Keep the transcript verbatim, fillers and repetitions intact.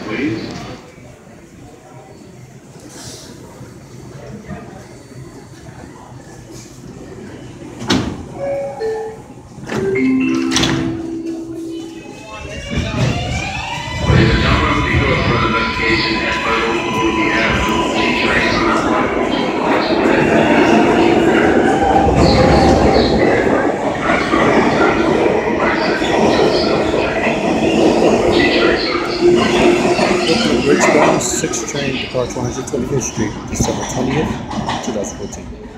please. Ladies and gentlemen, we go for an investigation at Myrtle, where we have G-Trace on our platform. Richmond six train departs one hundred twenty-fifth Street, December twentieth, twenty fourteen.